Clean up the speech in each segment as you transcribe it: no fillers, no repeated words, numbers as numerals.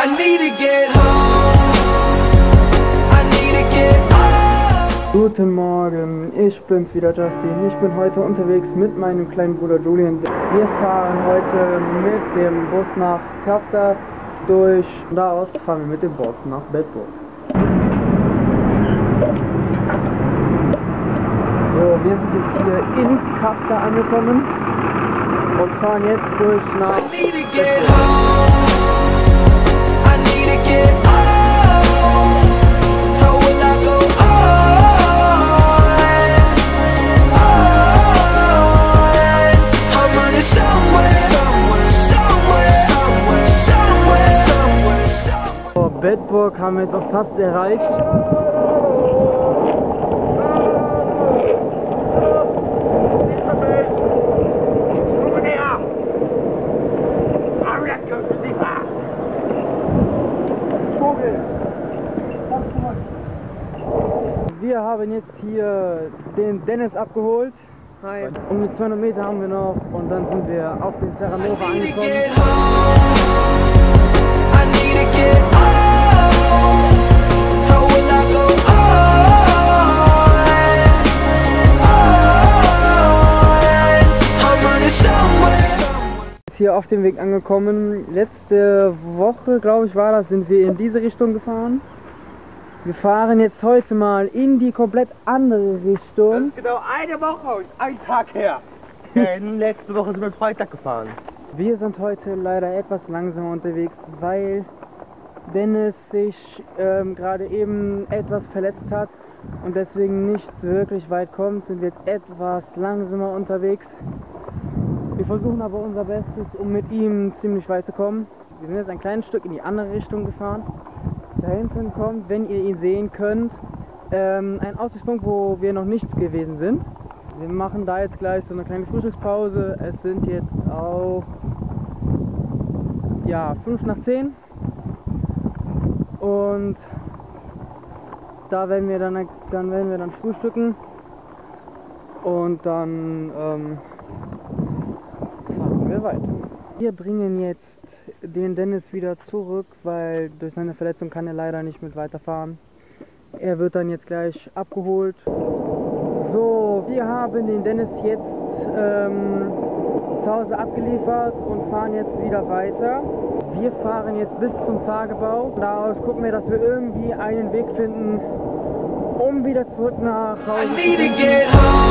I need to get home. I need to get home. Guten Morgen, ich bin's wieder, Justin. Ich bin heute unterwegs mit meinem kleinen Bruder Julian. Wir fahren heute mit dem Bus nach Kaftas durch. Da aus fahren wir mit dem Bus nach Bedburg. So, wir sind jetzt hier in Kafta angekommen und fahren jetzt durch nach Bedburg. Bedburg haben wir jetzt auch fast erreicht. Wir haben jetzt hier den Dennis abgeholt. Hi. Um die 200 Meter haben wir noch und dann sind wir auf den Terra Nova angekommen. Hier auf dem Weg angekommen. Letzte Woche, glaube ich, war das, sind wir in diese Richtung gefahren. Wir fahren jetzt heute mal in die komplett andere Richtung. Das ist genau eine Woche und ein Tag her. Letzte Woche sind wir Freitag gefahren. Wir sind heute leider etwas langsamer unterwegs, weil Dennis sich gerade eben etwas verletzt hat und deswegen nicht wirklich weit kommt, sind wir jetzt etwas langsamer unterwegs. Wir versuchen aber unser Bestes, um mit ihm ziemlich weit zu kommen. Wir sind jetzt ein kleines Stück in die andere Richtung gefahren. Da hinten kommt, wenn ihr ihn sehen könnt, ein Aussichtspunkt, wo wir noch nicht gewesen sind. Wir machen da jetzt gleich so eine kleine Frühstückspause. Es sind jetzt auch 5 nach 10. Und da werden wir dann frühstücken und dann fahren wir weiter. Wir bringen jetzt den Dennis wieder zurück, weil durch seine Verletzung kann er leider nicht mit weiterfahren. Er wird dann jetzt gleich abgeholt. So, wir haben den Dennis jetzt zu Hause abgeliefert und fahren jetzt wieder weiter. Wir fahren jetzt bis zum Tagebau. Daraus gucken wir, dass wir irgendwie einen Weg finden, um wieder zurück nach Hause zu gehen.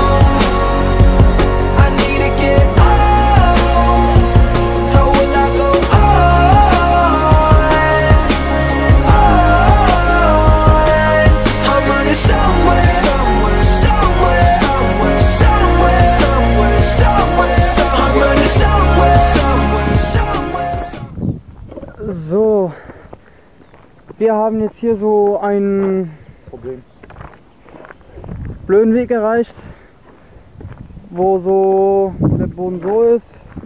So, wir haben jetzt hier so einen blöden Weg erreicht, wo der Boden so ist.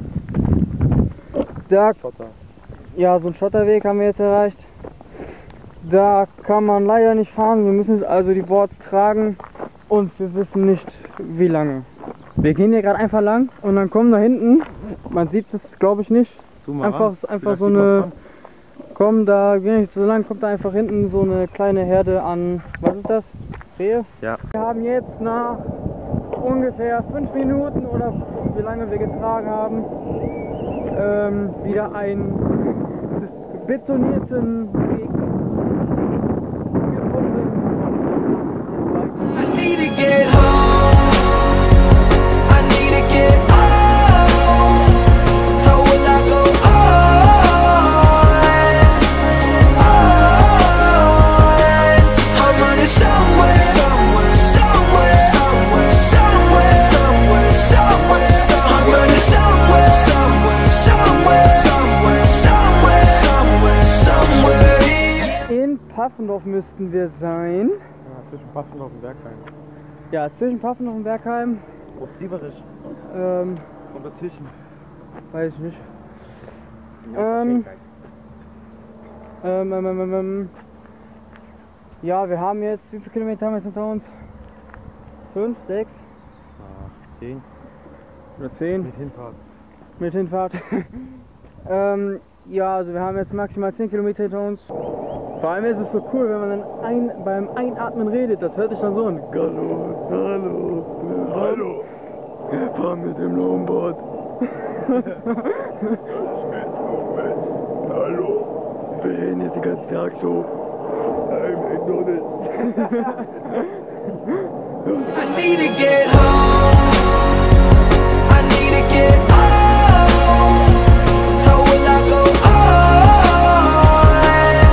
Da, ja, so ein Schotterweg haben wir jetzt erreicht. Da kann man leider nicht fahren, wir müssen jetzt also die Boards tragen und wir wissen nicht wie lange. Wir gehen hier gerade einfach lang und dann kommen da hinten, man sieht es glaube ich nicht, einfach so eine... da gehen nicht so lang, kommt da einfach hinten so eine kleine Herde an, was ist das? Rehe? Ja. Wir haben jetzt nach ungefähr 5 Minuten oder wie lange wir getragen haben, wieder einen betonierten Weg gefunden. I need to get home. I need to get home. How will I go on? I'm running somewhere, somewhere, somewhere, somewhere, somewhere, somewhere, somewhere, somewhere. I'm running somewhere, somewhere, somewhere, somewhere, somewhere, somewhere, somewhere. In Pfaffendorf müssten wir sein. Ja, zwischen Pfaffendorf und Bergheim. Ja, zwischen Pfaffendorf und Bergheim. Wo ist Sieverisch? Und dazwischen. Weiß ich nicht. Ja, wir haben jetzt, wie viele Kilometer haben wir jetzt hinter uns? 5, 6? 10. Oder 10? Mit Hinfahrt. Mit Hinfahrt. Ja, also wir haben jetzt maximal 10 Kilometer hinter uns. Vor allem ist es so cool, wenn man dann beim Einatmen redet. Das hört sich dann so an. Hallo, hallo, hallo. Fahr mit dem Longboard. Hallo. Wir reden jetzt den ganzen Tag so. I need to get home. I need to get home. How will I go on?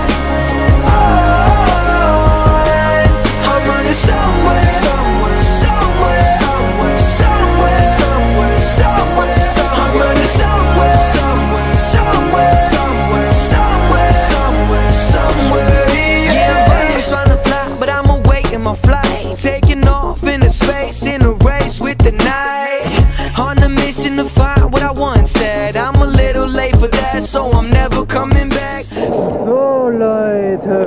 I'm running somewhere, somewhere, somewhere, somewhere, somewhere, somewhere, somewhere. I'm running somewhere, somewhere, somewhere, somewhere, somewhere, somewhere, somewhere. Yeah, I'm trying to fly, but I'm awaiting my flight, taking off into space in a race with the night. On a mission to find what I once said. I'm a little late for that, so I'm never coming back. So Leute,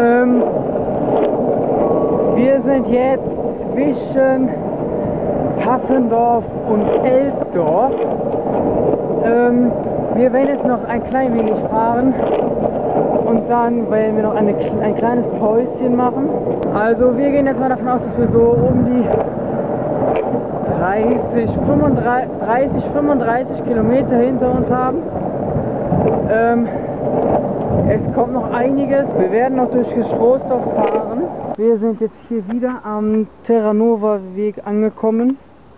wir sind jetzt zwischen Paffendorf und Elsdorf. Wir werden jetzt noch ein klein wenig fahren und dann werden wir noch ein kleines Päuschen machen. Also wir gehen jetzt mal davon aus, dass wir so um die 35 Kilometer hinter uns haben. Es kommt noch einiges. Wir werden noch durch Gestroßdorf fahren. Wir sind jetzt hier wieder am Terranova Weg angekommen.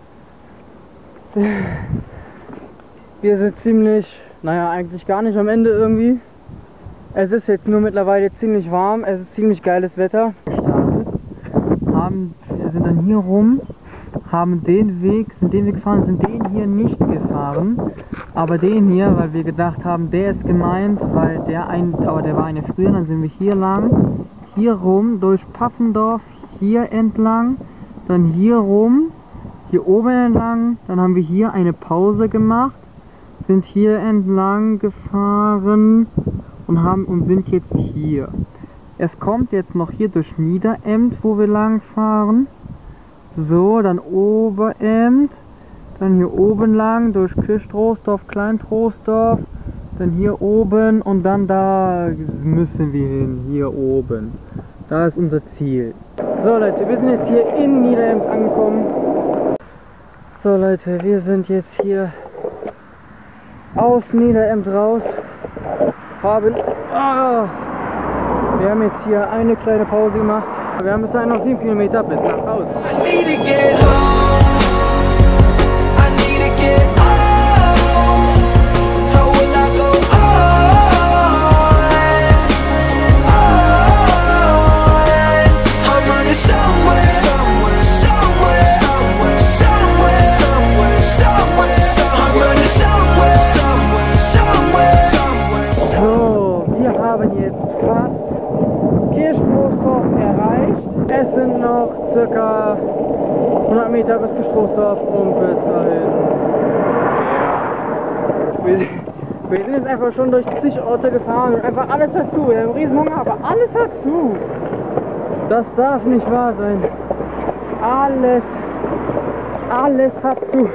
Wir sind ziemlich, naja, eigentlich gar nicht am Ende irgendwie. Es ist jetzt nur mittlerweile ziemlich warm. Es ist ziemlich geiles Wetter. Wir sind dann hier rum, sind den Weg gefahren, sind den hier nicht gefahren, aber den hier, weil wir gedacht haben, der ist gemeint, weil aber der war eine früher, dann sind wir hier lang, hier rum, durch Paffendorf, hier entlang, dann hier rum, hier oben entlang, dann haben wir hier eine Pause gemacht, sind hier entlang gefahren und sind jetzt hier. Es kommt jetzt noch hier durch Niederemd, wo wir lang fahren. So, dann Oberemd, dann hier oben lang durch Kirchtroßdorf, Kleintroßdorf, dann hier oben und dann da müssen wir hin, hier oben. Da ist unser Ziel. So Leute, wir sind jetzt hier in Niederemd angekommen. So Leute, wir sind jetzt hier aus Niederemd raus. Wir haben jetzt hier eine kleine Pause gemacht. Wir haben bis dahin noch 7 Kilometer bis nach Hause. I need to get home. I need to get home. How will I go on? I'm running somewhere, somewhere, somewhere, somewhere, somewhere, somewhere, somewhere. I'm running somewhere, somewhere, somewhere, somewhere. So, wir haben jetzt fast Kirchtroßdorf erreicht. Es sind noch circa 100 Meter bis Gestroßdorf und bis dahin. Wir sind jetzt einfach schon durch zig Orte gefahren und einfach alles hat zu. Wir haben einen riesen Hunger, aber alles hat zu. Das darf nicht wahr sein. Alles hat zu.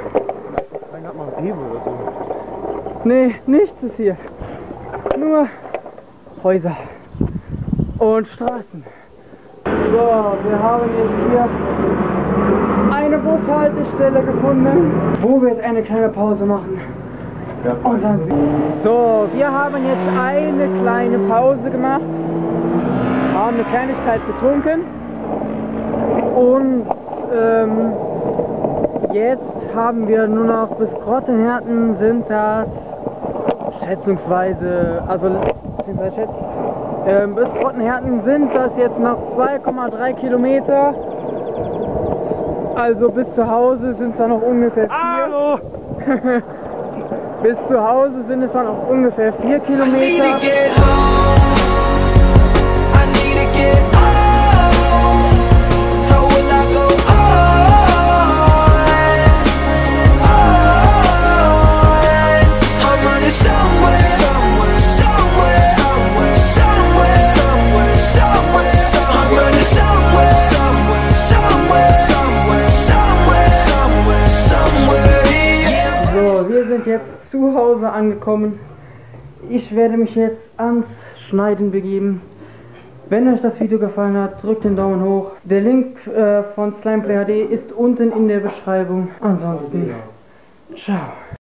Nee, nichts ist hier. Nur Häuser und Straßen. So, wir haben jetzt hier eine Bushaltestelle gefunden, wo wir jetzt eine kleine Pause machen. Und dann so, wir haben jetzt eine kleine Pause gemacht, haben eine Kleinigkeit getrunken und jetzt haben wir nur noch bis Grottenherten sind das schätzungsweise, also bis Grottenherten sind das jetzt noch 2,3 Kilometer. Also bis zu Hause sind es dann noch ungefähr 4. Bis zu Hause sind es dann noch ungefähr 4 Kilometer. I need to get home. I need to get home. How will I go on? I'm running somewhere, somewhere, somewhere, somewhere, somewhere, somewhere, somewhere. I'm running somewhere, somewhere, somewhere, somewhere, somewhere, somewhere, somewhere. So, wir sind jetzt zu Hause angekommen. ich werde mich jetzt ans Schneiden begeben. Wenn euch das Video gefallen hat, drückt den Daumen hoch. Der Link von SlimePlay HD ist unten in der Beschreibung. Ansonsten, ciao.